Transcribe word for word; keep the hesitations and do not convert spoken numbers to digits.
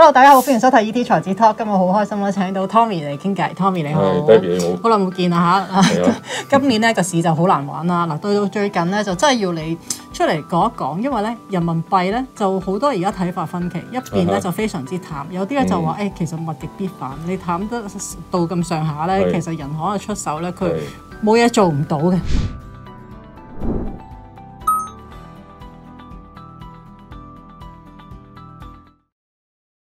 Hello， 大家好，歡迎收睇 E T 財子 Talk。今日好開心啦，請到 Tommy 嚟傾偈。Tommy 你好 ，Debbie 你好， 好耐冇見啦嚇。今年咧個市就好難玩啦。嗱，到到最近咧就真係要你出嚟講一講，因為咧人民幣咧就好多而家睇法分歧，一邊咧就非常之淡，有啲咧就話誒、欸、其實物極必反，你淡得到咁上下咧，其實人可能出手咧佢冇嘢做唔到嘅。